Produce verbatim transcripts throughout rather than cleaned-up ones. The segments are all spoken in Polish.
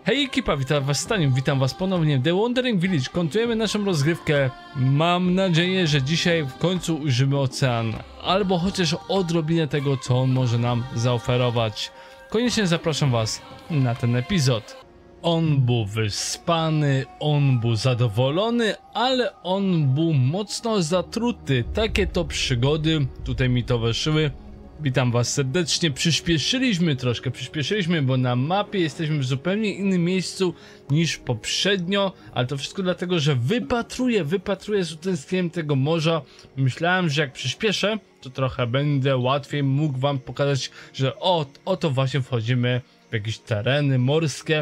Hej ekipa, witam was Staniu, witam was ponownie w The Wandering Village. Kontynuujemy naszą rozgrywkę. Mam nadzieję, że dzisiaj w końcu ujrzymy ocean, albo chociaż odrobinę tego, co on może nam zaoferować. Koniecznie zapraszam was na ten epizod. On był wyspany, on był zadowolony, ale on był mocno zatruty. Takie to przygody tutaj mi towarzyszyły. Witam was serdecznie. Przyspieszyliśmy troszkę, przyspieszyliśmy, bo na mapie jesteśmy w zupełnie innym miejscu niż poprzednio, ale to wszystko dlatego, że wypatruję, wypatruję z utęsknieniem tego morza. Myślałem, że jak przyspieszę, to trochę będę łatwiej mógł wam pokazać, że o, oto właśnie wchodzimy w jakieś tereny morskie.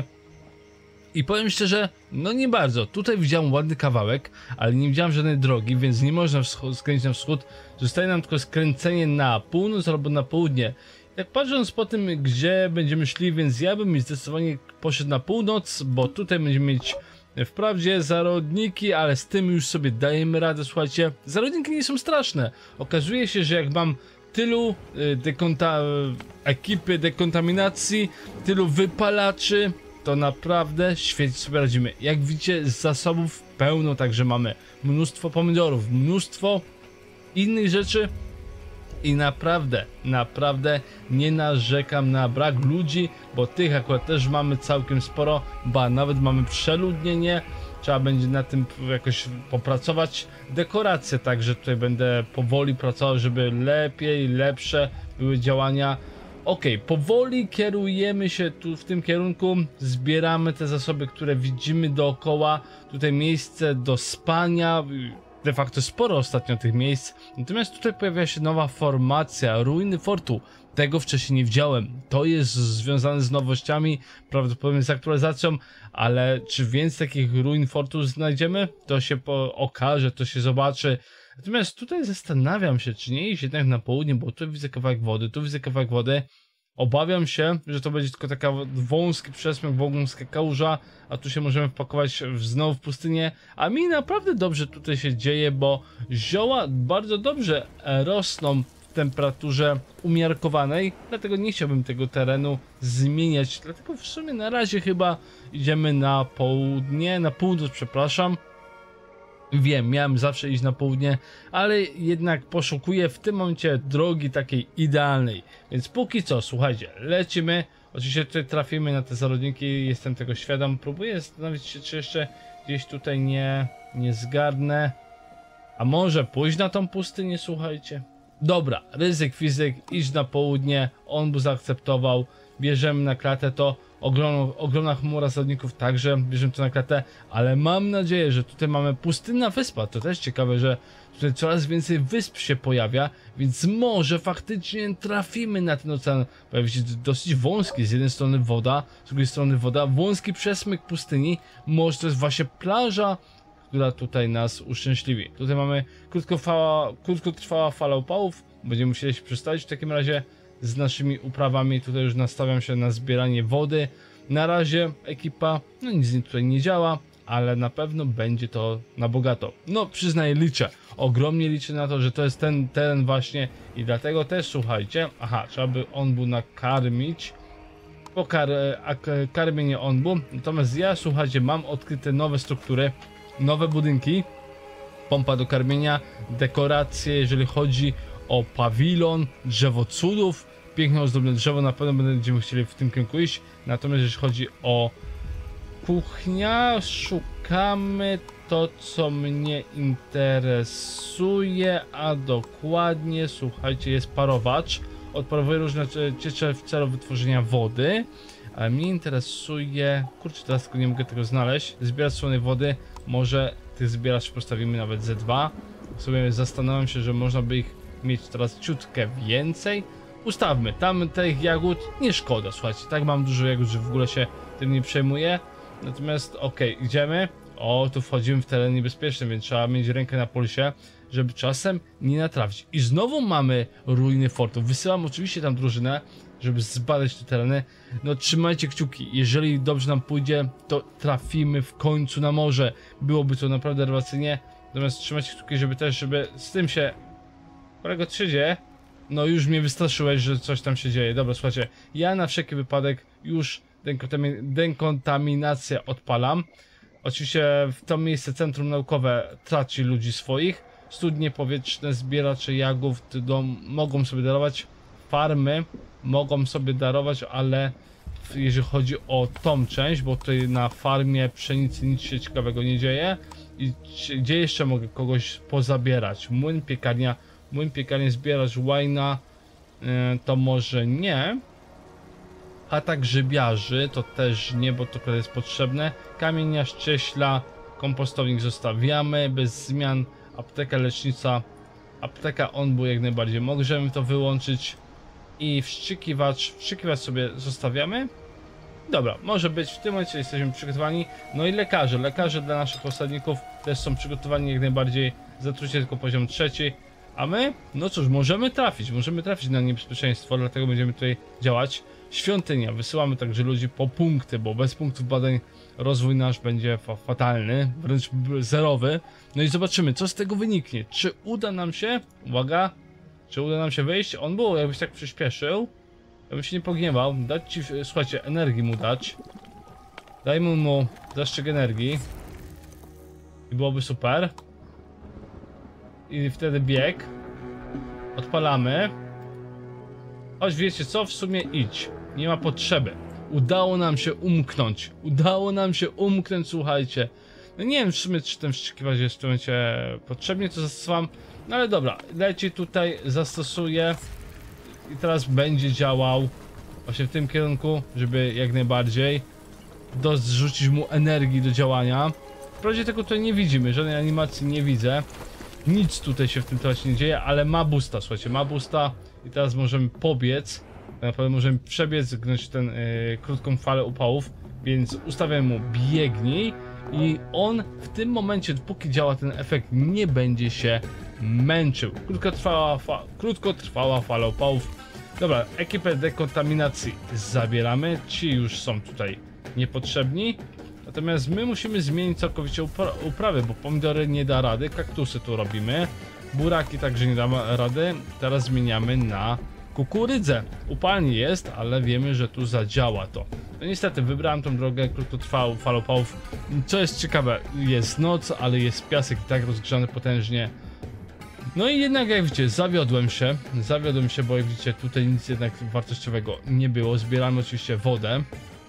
I powiem szczerze, no nie bardzo. Tutaj widziałem ładny kawałek, ale nie widziałem żadnej drogi, więc nie można skręcić na wschód. Zostaje nam tylko skręcenie na północ albo na południe. Jak patrząc po tym, gdzie będziemy szli, więc ja bym zdecydowanie poszedł na północ, bo tutaj będziemy mieć wprawdzie zarodniki, ale z tym już sobie dajemy radę, słuchajcie. Zarodniki nie są straszne. Okazuje się, że jak mam tylu y, dekonta ekipy dekontaminacji, tylu wypalaczy, to naprawdę świetnie sobie radzimy. Jak widzicie, z zasobów pełno, także mamy mnóstwo pomidorów, mnóstwo innych rzeczy i naprawdę, naprawdę nie narzekam na brak ludzi, bo tych akurat też mamy całkiem sporo, ba nawet mamy przeludnienie, trzeba będzie na tym jakoś popracować. Dekoracje także tutaj będę powoli pracował, żeby lepiej, lepsze były działania. Ok, powoli kierujemy się tu w tym kierunku, zbieramy te zasoby, które widzimy dookoła, tutaj miejsce do spania, de facto sporo ostatnio tych miejsc, natomiast tutaj pojawia się nowa formacja, ruiny fortu, tego wcześniej nie widziałem, to jest związane z nowościami, prawdopodobnie z aktualizacją, ale czy więcej takich ruin fortu znajdziemy? To się po okaże, to się zobaczy. Natomiast tutaj zastanawiam się, czy nie iść jednak na południe, bo tu widzę kawałek wody, tu widzę kawałek wody. Obawiam się, że to będzie tylko taka wąski przesmyk, wąska kałuża, a tu się możemy wpakować w, znowu w pustynię. A mi naprawdę dobrze tutaj się dzieje, bo zioła bardzo dobrze rosną w temperaturze umiarkowanej, dlatego nie chciałbym tego terenu zmieniać. Dlatego w sumie na razie chyba idziemy na południe, na północ, przepraszam. Wiem, miałem zawsze iść na południe, ale jednak poszukuję w tym momencie drogi takiej idealnej. Więc póki co, słuchajcie, lecimy. Oczywiście tutaj trafimy na te zarodniki, jestem tego świadom. Próbuję zastanowić się, czy jeszcze gdzieś tutaj nie, nie zgarnę. A może pójść na tą pustynię, słuchajcie. Dobra, ryzyk fizyk, idź na południe, on by zaakceptował. Bierzemy na klatę to. Ogromna, ogromna chmura zarodników także, bierzemy to na klatę, ale mam nadzieję, że tutaj mamy pustynna wyspa, to też ciekawe, że tutaj coraz więcej wysp się pojawia, więc może faktycznie trafimy na ten ocean. Pojawi się dosyć wąski, z jednej strony woda, z drugiej strony woda, wąski przesmyk pustyni, może to jest właśnie plaża, która tutaj nas uszczęśliwi. Tutaj mamy krótkofala, krótkotrwała fala upałów, będziemy musieli się przestawić w takim razie z naszymi uprawami. Tutaj już nastawiam się na zbieranie wody. Na razie ekipa, no nic tutaj nie działa, ale na pewno będzie to na bogato. No przyznaję, liczę, ogromnie liczę na to, że to jest ten teren właśnie i dlatego też słuchajcie, aha, trzeba by on był nakarmić, po kar, karmienie on był, natomiast ja słuchajcie, mam odkryte nowe struktury, nowe budynki, pompa do karmienia, dekoracje, jeżeli chodzi o pawilon, drzewo cudów, piękne ozdobne drzewo, na pewno będziemy chcieli w tym kierunku iść. Natomiast jeśli chodzi o kuchnia, szukamy to, co mnie interesuje, a dokładnie, słuchajcie, jest parowacz. Odparowuje różne ciecze w celu wytworzenia wody, ale mnie interesuje, kurczę, teraz tylko nie mogę tego znaleźć, zbierać słonej wody, może tych zbieraczy postawimy nawet ze dwa. Sobie zastanawiam się, że można by ich mieć teraz ciutkę więcej. Ustawmy, tam tych jagód nie szkoda, słuchajcie, tak mam dużo jagód, że w ogóle się tym nie przejmuję. Natomiast okej, okay, idziemy. O, tu wchodzimy w teren niebezpieczny, więc trzeba mieć rękę na pulsie, żeby czasem nie natrafić. I znowu mamy ruiny fortu. Wysyłam oczywiście tam drużynę, żeby zbadać te tereny. No trzymajcie kciuki, jeżeli dobrze nam pójdzie, to trafimy w końcu na morze. Byłoby to naprawdę rewelacyjnie. Natomiast trzymajcie kciuki, żeby też, żeby z tym się... Kolego, co się dzieje? No już mnie wystraszyłeś, że coś tam się dzieje. Dobra, słuchajcie, ja na wszelki wypadek już dekontaminację odpalam. Oczywiście w to miejsce centrum naukowe traci ludzi swoich. Studnie powietrzne, zbieracze jagód do, mogą sobie darować. Farmy mogą sobie darować, ale jeżeli chodzi o tą część, bo tutaj na farmie pszenicy nic się ciekawego nie dzieje. I gdzie jeszcze mogę kogoś pozabierać? Młyn, piekarnia. Młyn, piekarnia, zbierać łajna. Yy, to może nie. Atak grzybiarzy to też nie, bo to jest potrzebne. Kamienia, ścieśla, kompostownik zostawiamy bez zmian. Apteka, lecznica, apteka onbu jak najbardziej możemy to wyłączyć. I wstrzykiwacz, wstrzykiwacz sobie zostawiamy. Dobra, może być, w tym momencie jesteśmy przygotowani. No i lekarze, lekarze dla naszych osadników też są przygotowani jak najbardziej. Zatrucie tylko poziom trzeci. A my, no cóż, możemy trafić, możemy trafić na niebezpieczeństwo, dlatego będziemy tutaj działać. Świątynia, wysyłamy także ludzi po punkty, bo bez punktów badań rozwój nasz będzie fa fatalny, wręcz zerowy. No i zobaczymy, co z tego wyniknie. Czy uda nam się, uwaga, czy uda nam się wyjść? On był, jakbyś tak przyspieszył, ja bym się nie pogniewał. Dać ci, słuchajcie, energii mu dać. Dajmy mu zastrzyk energii. I byłoby super. I wtedy bieg. Odpalamy. Choć wiecie co, w sumie idź. Nie ma potrzeby. Udało nam się umknąć. Udało nam się umknąć, słuchajcie. No nie wiem w sumie, czy ten wstrzykiwacz jest w tym momencie potrzebnie, to zastosowałem. No ale dobra, leci tutaj, zastosuję. I teraz będzie działał właśnie w tym kierunku, żeby jak najbardziej dorzucić mu energii do działania. Wprawdzie tego tutaj nie widzimy, żadnej animacji nie widzę. Nic tutaj się w tym temacie nie dzieje, ale ma boosta, słuchajcie, ma boosta. I teraz możemy pobiec, tak naprawdę możemy przebiec, gnąć ten yy, krótką falę upałów, więc ustawiamy mu biegnij i on w tym momencie, dopóki działa ten efekt, nie będzie się męczył. Krótkotrwała, fa krótkotrwała fala upałów. Dobra, ekipę dekontaminacji zabieramy, ci już są tutaj niepotrzebni. Natomiast my musimy zmienić całkowicie upra uprawę, bo pomidory nie da rady, kaktusy tu robimy. Buraki także nie da rady. Teraz zmieniamy na kukurydzę. Upalnie jest, ale wiemy, że tu zadziała to. No niestety wybrałem tą drogę krótkotrwałą falopałów. Co jest ciekawe, jest noc, ale jest piasek i tak rozgrzany potężnie. No i jednak jak widzicie, zawiodłem się. Zawiodłem się, bo jak widzicie, tutaj nic jednak wartościowego nie było. Zbieramy oczywiście wodę.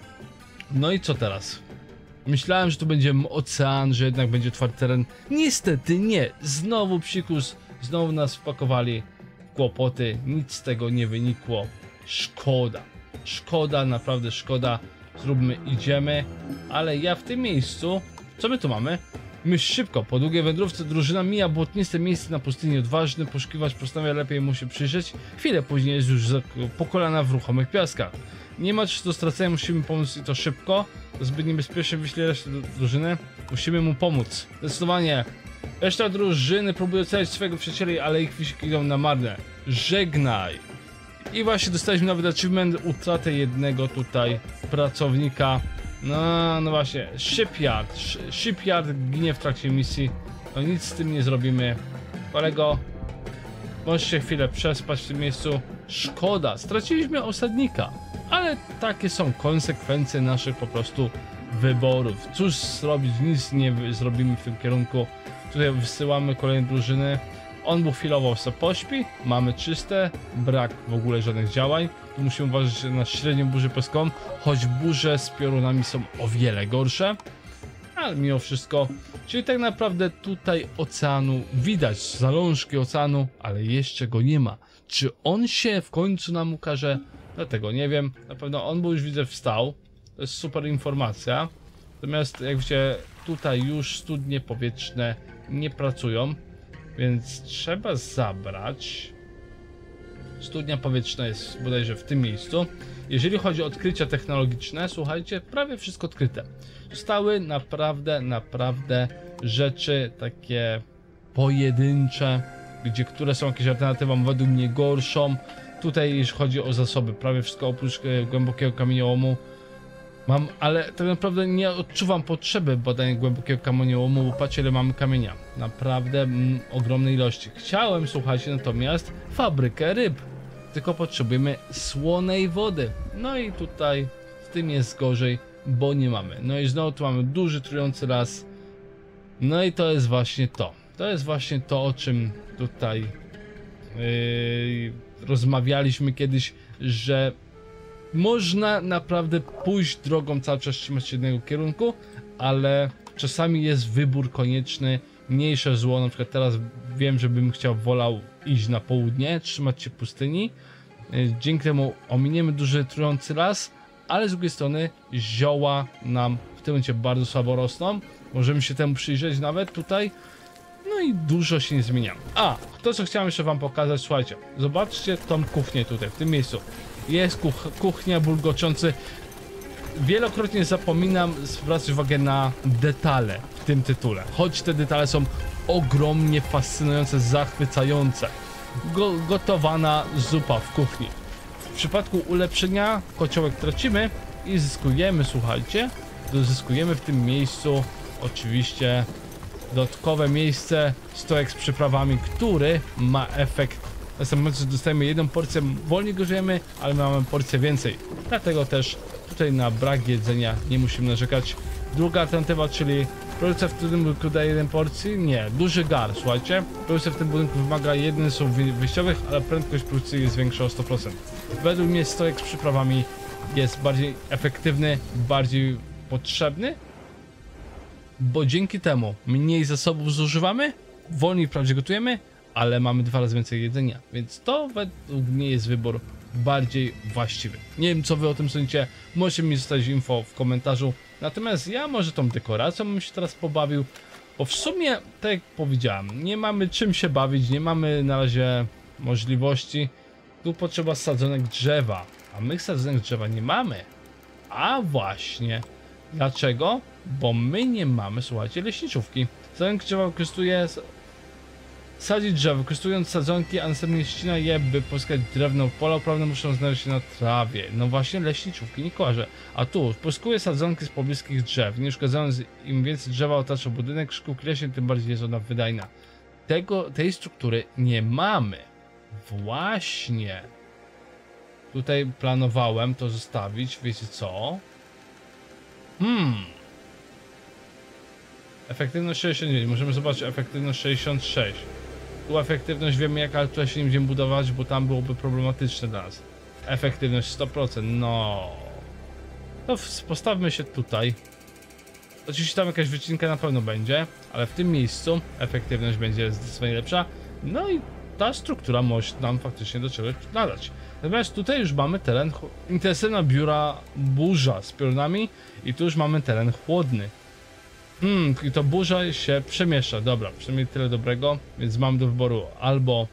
No i co teraz? Myślałem, że tu będzie ocean, że jednak będzie otwarty teren. Niestety nie. Znowu psikus, znowu nas wpakowali w kłopoty. Nic z tego nie wynikło. Szkoda. Szkoda, naprawdę szkoda. Zróbmy, idziemy. Ale ja w tym miejscu... Co my tu mamy? Myśl szybko. Po długiej wędrówce drużyna mija błotniste miejsce na pustyni. Odważny poszukiwacz postanawia lepiej mu się przyjrzeć. Chwilę później jest już po kolana w ruchomych piaskach. Nie ma czasu do stracenia, musimy pomóc i to szybko. To zbyt niebezpiecznie, wyślij resztę drużyny. Musimy mu pomóc. Zdecydowanie. Reszta drużyny próbuje ocalić swojego przyjaciela, ale ich wysiłki idą na marne. Żegnaj. I właśnie dostaliśmy nawet achievement, utratę jednego tutaj pracownika. No, no właśnie, Shipyard. Shipyard ginie w trakcie misji. No nic z tym nie zrobimy. Kolego, możesz się chwilę przespać w tym miejscu. Szkoda, straciliśmy osadnika. Ale takie są konsekwencje naszych po prostu wyborów. Cóż zrobić, nic nie zrobimy w tym kierunku. Tutaj wysyłamy kolejne drużyny. On był chwilowo sobie pośpi, mamy czyste, brak w ogóle żadnych działań. Tu musimy uważać na średnią burzę piaskową, choć burze z piorunami są o wiele gorsze. Ale mimo wszystko, czyli tak naprawdę tutaj oceanu widać, zalążki oceanu, ale jeszcze go nie ma. Czy on się w końcu nam ukaże? Dlatego nie wiem, na pewno on był już widzę wstał, to jest super informacja. Natomiast jak widzicie, tutaj już studnie powietrzne nie pracują, więc trzeba zabrać. Studnia powietrzna jest bodajże w tym miejscu. Jeżeli chodzi o odkrycia technologiczne, słuchajcie, prawie wszystko odkryte. Zostały naprawdę, naprawdę rzeczy takie pojedyncze, gdzie które są jakieś alternatywą według mnie gorszą. Tutaj jeśli chodzi o zasoby, prawie wszystko oprócz e, głębokiego kamieniołomu mam, ale tak naprawdę nie odczuwam potrzeby badania głębokiego kamieniołomu, bo patrzcie ile mamy kamienia. Naprawdę mm, ogromnej ilości. Chciałem, słuchajcie, natomiast fabrykę ryb. Tylko potrzebujemy słonej wody. No i tutaj w tym jest gorzej, bo nie mamy. No i znowu tu mamy duży trujący las. No i to jest właśnie to. To jest właśnie to, o czym tutaj yy, rozmawialiśmy kiedyś, że można naprawdę pójść drogą, cały czas trzymać się jednego kierunku, ale czasami jest wybór konieczny, mniejsze zło. Na przykład teraz wiem, że bym chciał, wolał iść na południe, trzymać się pustyni. Dzięki temu ominiemy duży trujący las, ale z drugiej strony zioła nam w tym momencie bardzo słabo rosną. Możemy się temu przyjrzeć nawet tutaj. No i dużo się nie zmienia. A, to co chciałem jeszcze wam pokazać, słuchajcie, zobaczcie tą kuchnię tutaj, w tym miejscu. Jest kuch kuchnia bulgoczący. Wielokrotnie zapominam zwracać uwagę na detale w tym tytule, choć te detale są ogromnie fascynujące, zachwycające. Go gotowana zupa w kuchni. W przypadku ulepszenia kociołek tracimy i zyskujemy, słuchajcie, zyskujemy w tym miejscu oczywiście dodatkowe miejsce, stojek z przyprawami, który ma efekt. Na samym momencie dostajemy jedną porcję, wolniej go żyjemy, ale mamy porcję więcej. Dlatego też tutaj na brak jedzenia nie musimy narzekać. Druga alternatywa, czyli produkcja w tym budynku daje jeden porcji? Nie, duży gar, słuchajcie. Produkcja w tym budynku wymaga jedynych słów wyjściowych, ale prędkość produkcji jest większa o sto procent. Według mnie stojek z przyprawami jest bardziej efektywny, bardziej potrzebny, bo dzięki temu mniej zasobów zużywamy, wolniej wprawdzie gotujemy, ale mamy dwa razy więcej jedzenia, więc to według mnie jest wybór bardziej właściwy. Nie wiem, co wy o tym sądzicie, możecie mi zostawić info w komentarzu. Natomiast ja może tą dekoracją bym się teraz pobawił, bo w sumie, tak jak powiedziałem, nie mamy czym się bawić, nie mamy na razie możliwości. Tu potrzeba sadzonek drzewa, a my sadzonek drzewa nie mamy. A właśnie, dlaczego? Bo my nie mamy, słuchajcie, leśniczówki. Sadzonek drzewa wykorzystuje... Sadzić drzewo, wykorzystując sadzonki, a następnie ścina je, by pozyskać drewno. Pola uprawne muszą znaleźć się na trawie. No właśnie, leśniczówki, nie kojarzę. A tu, pozyskuje sadzonki z pobliskich drzew. Nie uszkadzając, im więcej drzewa otacza budynek, szkółki leśne, tym bardziej jest ona wydajna. Tego, tej struktury nie mamy. Właśnie. Tutaj planowałem to zostawić, wiecie co? Hmm. Efektywność sześćdziesiąt dziewięć, możemy zobaczyć efektywność sześćdziesiąt sześć. Tu efektywność wiemy jak, ale tutaj się nie będziemy budować, bo tam byłoby problematyczne dla nas. Efektywność sto procent, no. To postawmy się tutaj. Oczywiście tam jakaś wycinka na pewno będzie, ale w tym miejscu efektywność będzie zdecydowanie lepsza. No i ta struktura może nam faktycznie do czegoś nadać. Natomiast tutaj już mamy teren, intensywna biura burza z piorunami i tu już mamy teren chłodny. Hmm, i to burza się przemieszcza, dobra, przynajmniej tyle dobrego, więc mam do wyboru albo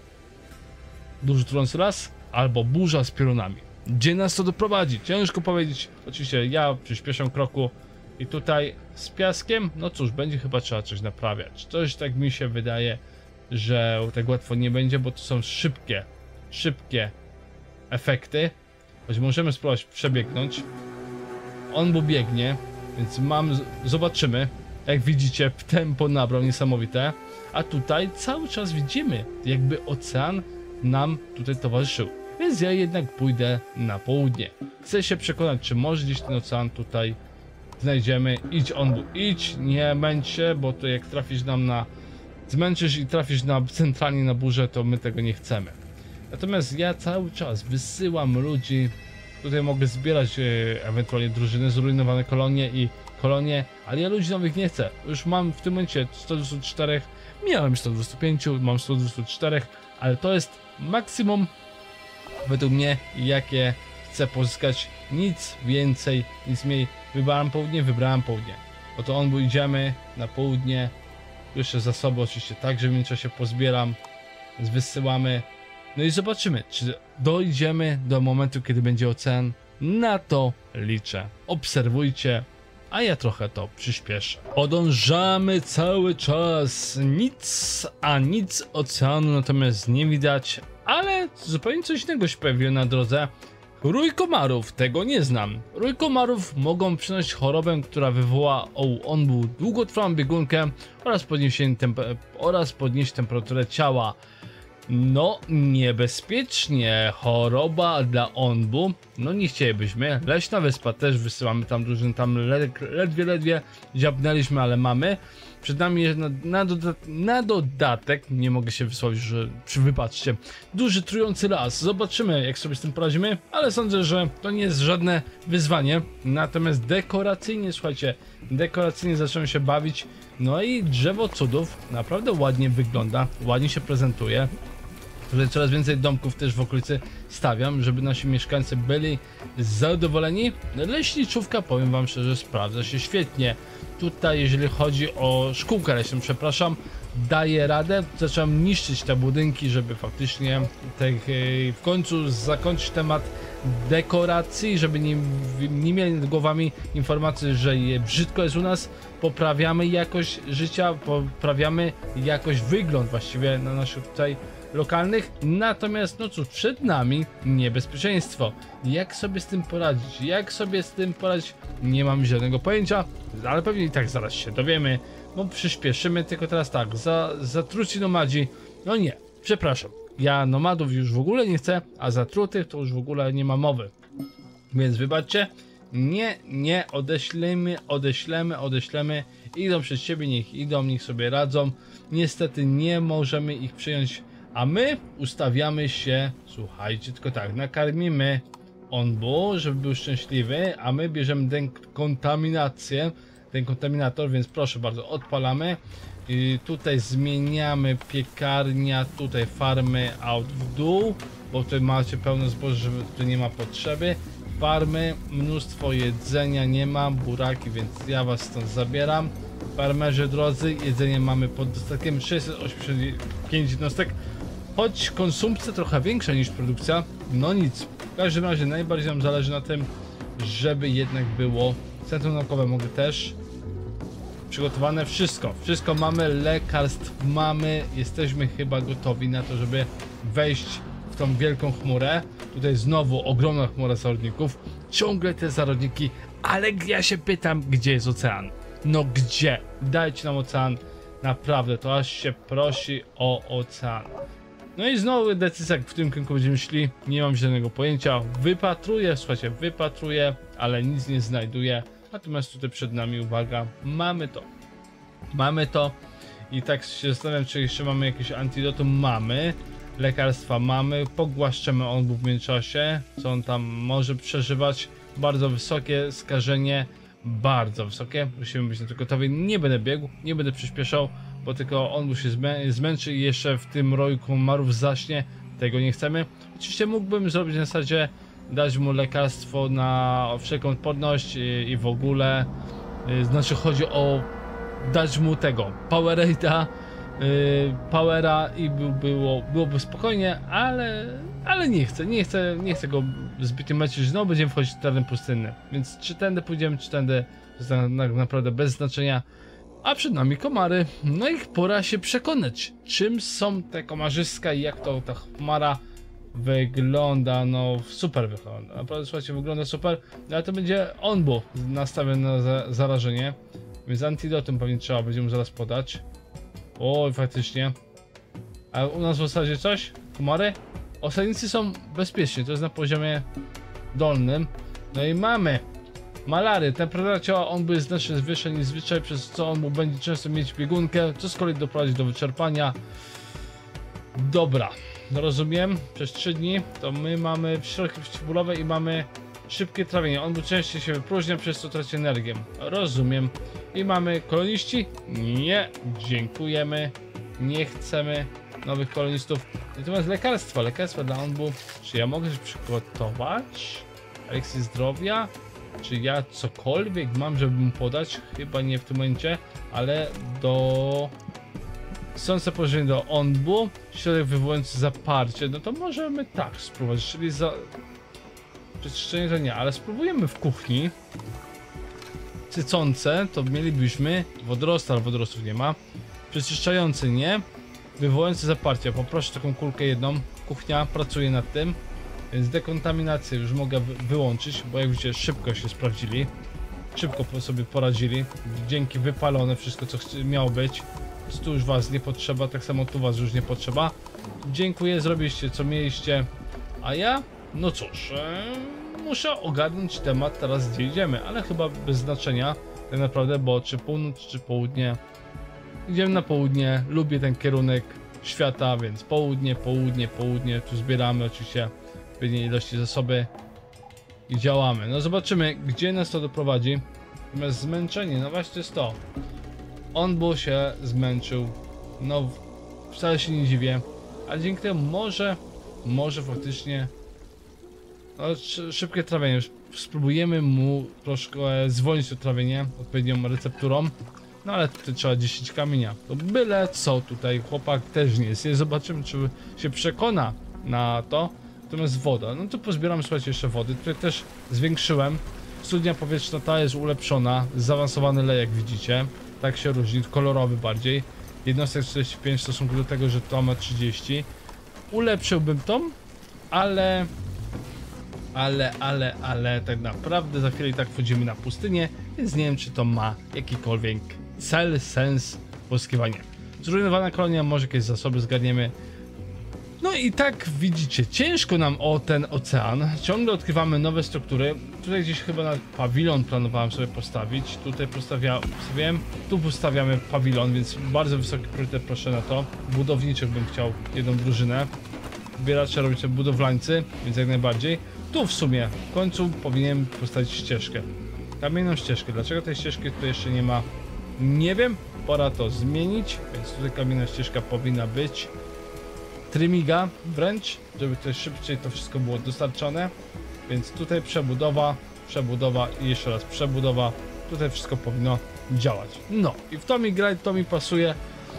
duży trujący las, albo burza z piorunami. Gdzie nas to doprowadzi? Ciężko powiedzieć, oczywiście ja przyspieszam kroku i tutaj z piaskiem, no cóż, będzie chyba trzeba coś naprawiać. Coś tak mi się wydaje, że tak łatwo nie będzie, bo to są szybkie, szybkie efekty, choć możemy spróbować przebiegnąć. On bo biegnie, więc mam, zobaczymy. Jak widzicie, tempo nabrał niesamowite, a tutaj cały czas widzimy, jakby ocean nam tutaj towarzyszył. Więc ja jednak pójdę na południe. Chcę się przekonać, czy może gdzieś ten ocean tutaj znajdziemy. Idź on, idź, nie męcz się, bo to jak trafisz nam na... Zmęczysz i trafisz na, centralnie na burzę, to my tego nie chcemy. Natomiast ja cały czas wysyłam ludzi. Tutaj mogę zbierać e, ewentualnie drużyny, zrujnowane kolonie i kolonie, ale ja ludzi nowych nie chcę. Już mam w tym momencie sto dwadzieścia cztery, miałem sto dwadzieścia pięć, mam sto dwadzieścia cztery, ale to jest maksimum według mnie, jakie chcę pozyskać. Nic więcej, nic mniej. Wybrałem południe, wybrałem południe. Oto on, bo idziemy na południe. Jeszcze zasoby oczywiście także w międzyczasie pozbieram, więc wysyłamy. No i zobaczymy, czy dojdziemy do momentu, kiedy będzie ocean. Na to liczę. Obserwujcie, a ja trochę to przyspieszę. Podążamy cały czas. Nic, a nic oceanu natomiast nie widać, ale zupełnie coś innego się pojawiło na drodze. Rój komarów, tego nie znam. Rój komarów mogą przynosić chorobę, która wywoła onbu długotrwałą biegunkę oraz podnieść, temp oraz podnieść temperaturę ciała. No, niebezpiecznie. Choroba dla Onbu. No, nie chcielibyśmy. Leśna Wyspa też wysyłamy tam drużyn. Tam ledwie, ledwie dziabnęliśmy, ale mamy. Przed nami jest na, na, doda na dodatek, nie mogę się wysłowić, że przy wypatrzcie, duży trujący las. Zobaczymy, jak sobie z tym poradzimy, ale sądzę, że to nie jest żadne wyzwanie. Natomiast dekoracyjnie, słuchajcie, dekoracyjnie zacząłem się bawić. No i drzewo cudów naprawdę ładnie wygląda, ładnie się prezentuje. Tutaj coraz więcej domków też w okolicy stawiam, żeby nasi mieszkańcy byli zadowoleni. Leśniczówka, powiem wam szczerze, sprawdza się świetnie. Tutaj, jeżeli chodzi o szkółkę leśną, przepraszam, daje radę. Zacząłem niszczyć te budynki, żeby faktycznie tak, w końcu zakończyć temat dekoracji, żeby nie, nie mieli nad głowami informacji, że je brzydko jest u nas. Poprawiamy jakość życia, poprawiamy jakość, wygląd właściwie na naszych tutaj lokalnych. Natomiast no cóż, przed nami niebezpieczeństwo. Jak sobie z tym poradzić? Jak sobie z tym poradzić? Nie mam żadnego pojęcia, ale pewnie i tak zaraz się dowiemy, bo przyspieszymy. Tylko teraz tak, za, zatruci nomadzi, no nie, przepraszam, ja nomadów już w ogóle nie chcę, a zatrutych to już w ogóle nie ma mowy. Więc wybaczcie, nie, nie, odeślemy, odeślemy, odeślemy, idą przed siebie, niech idą, niech sobie radzą. Niestety nie możemy ich przyjąć, a my ustawiamy się, słuchajcie, tylko tak, nakarmimy Onbu, żeby był szczęśliwy, a my bierzemy dekontaminację, ten kontaminator, więc proszę bardzo, odpalamy. I tutaj zmieniamy piekarnia, tutaj farmy out w dół, bo tutaj macie pełno zboża, że tutaj nie ma potrzeby. Farmy, mnóstwo jedzenia nie ma, buraki, więc ja was stąd zabieram. Farmerzy drodzy, jedzenie mamy pod dostatkiem, sześćset osiemdziesiąt pięć jednostek, choć konsumpcja trochę większa niż produkcja, no nic. W każdym razie najbardziej nam zależy na tym, żeby jednak było centrum naukowe, mogę też przygotowane, wszystko, wszystko mamy, lekarstw mamy, jesteśmy chyba gotowi na to, żeby wejść w tą wielką chmurę. Tutaj znowu ogromna chmura zarodników, ciągle te zarodniki, ale ja się pytam, gdzie jest ocean? No gdzie? Dajcie nam ocean, naprawdę, to aż się prosi o ocean. No i znowu decyzja, w którym kierunku będziemy szli, nie mam żadnego pojęcia. Wypatruję, słuchajcie, wypatruję, ale nic nie znajduję. Natomiast tutaj przed nami, uwaga, mamy to. Mamy to i tak się zastanawiam, czy jeszcze mamy jakieś antidotum. Mamy, lekarstwa mamy, pogłaszczemy Onbu w międzyczasie, co on tam może przeżywać. Bardzo wysokie skażenie, bardzo wysokie, musimy być na to gotowi. Nie będę biegł, nie będę przyspieszał, bo tylko Onbu się zmę zmęczy i jeszcze w tym roju komarów zaśnie. Tego nie chcemy. Oczywiście mógłbym zrobić na zasadzie, dać mu lekarstwo na wszelką odporność i, i w ogóle, yy, znaczy chodzi o dać mu tego Powerade'a, yy, Powera i by, było, byłoby spokojnie, ale, ale nie chcę, nie chcę, nie chcę go zbytnio męczyć, znowu będziemy wchodzić w teren pustynny, więc czy tędy pójdziemy, czy tędy, to jest tak naprawdę bez znaczenia. A przed nami komary, no i pora się przekonać, czym są te komarzyska i jak to ta chmara wygląda. No super wygląda, naprawdę słuchajcie, wygląda super, ale to będzie Onbu nastawiony na za zarażenie, więc antidotum pewnie trzeba będzie mu zaraz podać. Oj, faktycznie. A u nas w zasadzie coś? Komary? Osadnicy są bezpieczni, to jest na poziomie dolnym. No i mamy malary. Temperatura ciała Onbu jest znacznie wyższa niż zwyczaj, przez co Onbu będzie często mieć biegunkę, co z kolei doprowadzi do wyczerpania. Dobra, rozumiem, przez trzy dni to my mamy środki przeciwbólowe i mamy szybkie trawienie. On częściej się wypróżnia, przez co traci energię. Rozumiem. I mamy koloniści? Nie, dziękujemy. Nie chcemy nowych kolonistów. Natomiast lekarstwa, lekarstwa dla Onbu. Czy ja mogę coś przygotować? Eliksir zdrowia? Czy ja cokolwiek mam, żeby mu podać? Chyba nie w tym momencie, ale do... Sące położenie do Onbu, środek wywołujący zaparcie, no to możemy tak spróbować, czyli za... Przeczyszczenie to nie, ale spróbujemy w kuchni. Sycące to mielibyśmy wodorosty, ale wodorostów nie ma. Przeczyszczający nie. Wywołujący zaparcie, poproszę taką kulkę jedną. Kuchnia pracuje nad tym. Więc dekontaminację już mogę wyłączyć, bo jak widzicie szybko się sprawdzili. Szybko sobie poradzili. Dzięki wypalone wszystko co miało być. Tu już was nie potrzeba, tak samo tu was już nie potrzeba. Dziękuję, zrobiliście co mieliście. A ja? No cóż, e, muszę ogarnąć temat teraz, gdzie idziemy, ale chyba bez znaczenia tak naprawdę, bo czy północ, czy południe. Idziemy na południe, lubię ten kierunek świata, więc południe, południe, południe. Tu zbieramy oczywiście odpowiedniej ilości zasoby i działamy. No zobaczymy, gdzie nas to doprowadzi. Natomiast zmęczenie, no właśnie to jest to. On był się zmęczył, no wcale się nie dziwię, ale dzięki temu może, może faktycznie no, szybkie trawienie. Spróbujemy mu troszkę zwolnić to trawienie odpowiednią recepturą. No ale tutaj trzeba dziesięć kamienia. To byle co tutaj chłopak też nie jest. Zobaczymy, czy się przekona na to. Natomiast woda. No to pozbieram, słuchajcie, jeszcze wody. Tutaj też zwiększyłem. Studnia powietrzna ta jest ulepszona. Zaawansowany lej, jak widzicie. Tak się różni. Kolorowy bardziej. Jednostek czterdzieści pięć w stosunku do tego, że to ma trzydzieści. Ulepszyłbym tą, ale... Ale, ale, ale tak naprawdę za chwilę i tak wchodzimy na pustynię, więc nie wiem, czy to ma jakikolwiek cel, sens poszukiwania. Zrujnowana kolonia, może jakieś zasoby zgarniemy. No i tak widzicie, ciężko nam o ten ocean. Ciągle odkrywamy nowe struktury. Tutaj gdzieś chyba na pawilon planowałem sobie postawić. Tutaj postawia, postawiłem. Tu postawiamy pawilon, więc bardzo wysoki priorytet proszę na to. Budowniczych bym chciał jedną drużynę. Zbieracze robić sobie budowlańcy, więc jak najbardziej. Tu w sumie w końcu powinienem postawić ścieżkę. Kamienną ścieżkę. Dlaczego tej ścieżki tutaj jeszcze nie ma? Nie wiem. Pora to zmienić, więc tutaj kamienna ścieżka powinna być. Trymiga wręcz, żeby tutaj szybciej to wszystko było dostarczone. Więc tutaj przebudowa, przebudowa i jeszcze raz przebudowa. Tutaj wszystko powinno działać. No i w to mi gra, to mi pasuje.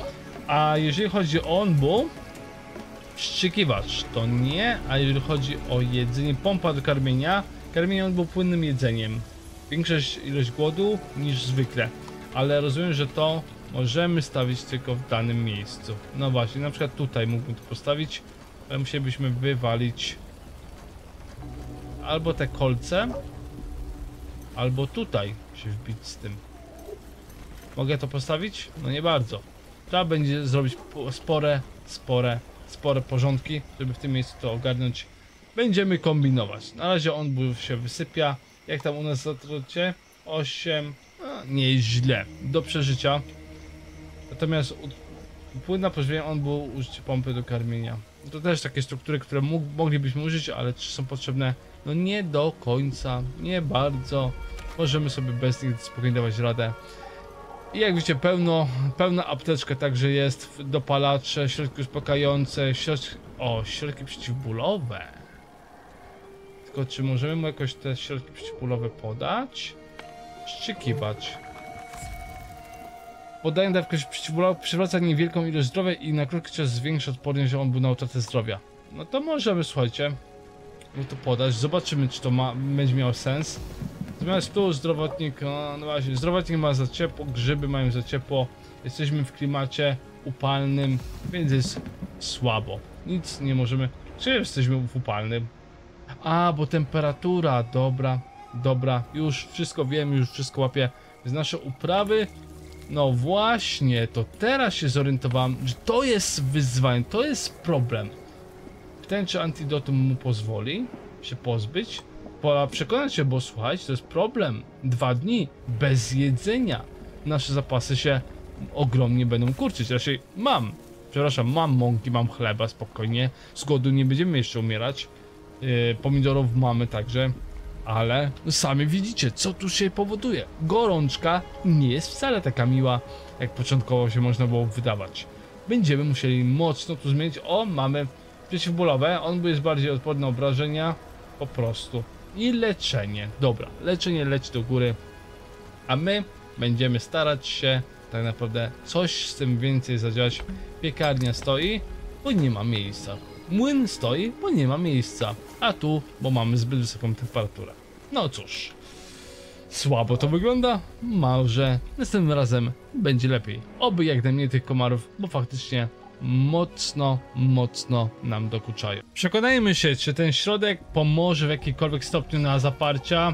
A jeżeli chodzi o onbu, wstrzykiwacz to nie, a jeżeli chodzi o jedzenie, pompa do karmienia, karmienie on był płynnym jedzeniem. Większość ilość głodu niż zwykle, ale rozumiem, że to możemy stawić tylko w danym miejscu. No właśnie, na przykład tutaj mógłbym to postawić, ale musielibyśmy wywalić albo te kolce, albo tutaj się wbić z tym. Mogę to postawić? No nie bardzo. Trzeba będzie zrobić spore, spore spore porządki, żeby w tym miejscu to ogarnąć. Będziemy kombinować. Na razie on się wysypia. Jak tam u nas zatrocie? osiem. No, nieźle. Do przeżycia. Natomiast płynna pożywienia on był użycie pompy do karmienia. To też takie struktury, które mógł, moglibyśmy użyć, ale czy są potrzebne? No nie do końca. Nie bardzo. Możemy sobie bez nich spokojnie dawać radę. I jak widzicie, pełno, pełna apteczka także jest, dopalacze, środki uspokajające, środki, o, środki przeciwbólowe. Tylko czy możemy mu jakoś te środki przeciwbólowe podać? Szczykiwacz. Podaję dawkę przeciwbólową, przywraca niewielką ilość zdrowia i na krótki czas zwiększa odporność, że on był na utratę zdrowia. No to możemy, słuchajcie, mu to podać, zobaczymy, czy to ma, będzie miało sens. Natomiast tu zdrowotnik, no, no właśnie, zdrowotnik ma za ciepło, grzyby mają za ciepło, jesteśmy w klimacie upalnym, więc jest słabo. Nic nie możemy, czy jesteśmy w upalnym? A, bo temperatura, dobra, dobra, już wszystko wiem, już wszystko łapię. Z nasze uprawy, no właśnie, to teraz się zorientowałem, że to jest wyzwanie, to jest problem. Pytanie, czy antidotum mu pozwoli się pozbyć? Pora przekonać się, bo słuchajcie, to jest problem. Dwa dni bez jedzenia. Nasze zapasy się ogromnie będą kurczyć. Raczej mam, przepraszam, mam mąki, mam chleba, spokojnie. Z głodu nie będziemy jeszcze umierać. Yy, pomidorów mamy także. Ale sami widzicie, co tu się powoduje. Gorączka nie jest wcale taka miła, jak początkowo się można było wydawać. Będziemy musieli mocno tu zmienić. O, mamy przeciwbólowe. On jest bardziej odporny na obrażenia. Po prostu. I leczenie. Dobra, leczenie leci do góry. A my będziemy starać się tak naprawdę coś z tym więcej zadziałać. Piekarnia stoi, bo nie ma miejsca. Młyn stoi, bo nie ma miejsca. A tu, bo mamy zbyt wysoką temperaturę. No cóż. Słabo to wygląda. Może następnym razem będzie lepiej. Oby jak najmniej tych komarów, bo faktycznie mocno, mocno nam dokuczają. Przekonajmy się, czy ten środek pomoże w jakikolwiek stopniu na zaparcia.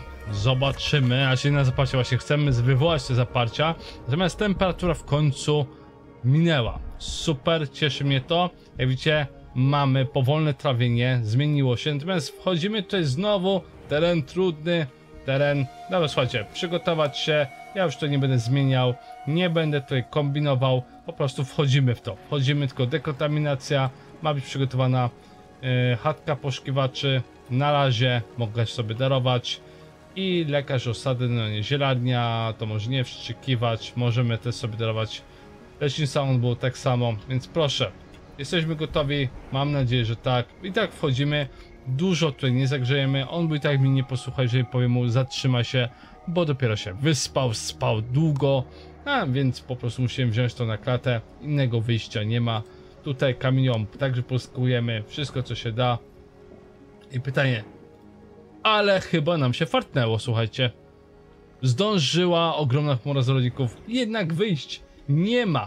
Zobaczymy, a czy na zaparcia właśnie chcemy wywołać te zaparcia. Natomiast temperatura w końcu minęła. Super, cieszy mnie to. Jak widzicie, mamy powolne trawienie, zmieniło się, natomiast wchodzimy tutaj znowu, teren trudny, teren, dobra słuchajcie, przygotować się, ja już to nie będę zmieniał, nie będę tutaj kombinował, po prostu wchodzimy w to, wchodzimy, tylko dekontaminacja, ma być przygotowana yy, chatka poszukiwaczy, na razie mogę sobie darować i lekarz osady, no nie, zielarnia, to może nie wstrzykiwać, możemy też sobie darować lecznictwa, on był tak samo, więc proszę. Jesteśmy gotowi, mam nadzieję, że tak. I tak wchodzimy, dużo tutaj nie zagrzejemy, on by i tak mi nie posłuchał, jeżeli powiem mu zatrzyma się, bo dopiero się wyspał, spał długo, a więc po prostu musimy wziąć to na klatę, innego wyjścia nie ma. Tutaj kamienią także poskujemy wszystko co się da. I pytanie, ale chyba nam się fartnęło, słuchajcie. Zdążyła ogromna chmura zawodników jednak wyjść, nie ma.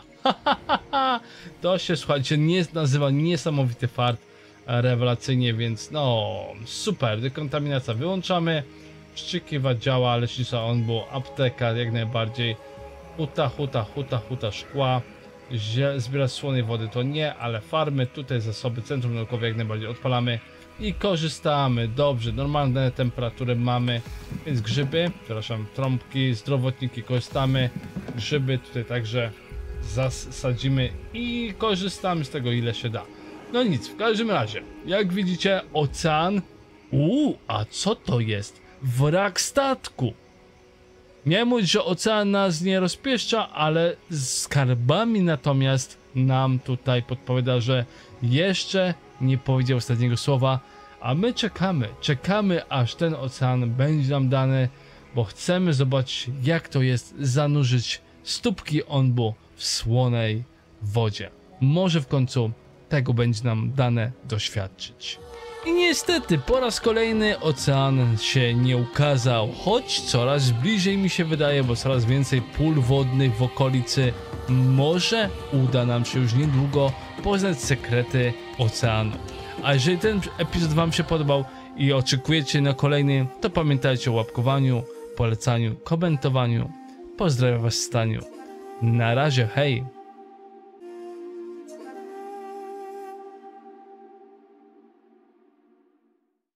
To się, słuchajcie, nie nazywa niesamowity fart, rewelacyjnie, więc no super, dekontaminacja wyłączamy, szczykiwać działa, lecznictwa on był, apteka jak najbardziej, huta, huta, huta, huta szkła, zbierać słonej wody to nie, ale farmy, tutaj zasoby, centrum naukowe jak najbardziej odpalamy i korzystamy, dobrze, normalne temperatury mamy, więc grzyby, przepraszam, trąbki, zdrowotniki korzystamy, grzyby tutaj także zasadzimy i korzystamy z tego ile się da. No nic, w każdym razie, jak widzicie ocean, uuu, a co to jest? Wrak statku. Nie mówić, że ocean nas nie rozpieszcza, ale z skarbami natomiast nam tutaj podpowiada, że jeszcze nie powiedział ostatniego słowa, a my czekamy, czekamy aż ten ocean będzie nam dany, bo chcemy zobaczyć jak to jest zanurzyć stópki onbu w słonej wodzie. Może w końcu tego będzie nam dane doświadczyć. I niestety po raz kolejny ocean się nie ukazał, choć coraz bliżej mi się wydaje, bo coraz więcej pól wodnych w okolicy. Może uda nam się już niedługo poznać sekrety oceanu. A jeżeli ten epizod wam się podobał i oczekujecie na kolejny, to pamiętajcie o łapkowaniu, polecaniu, komentowaniu. Pozdrawiam was w staniu. Na razie, hej!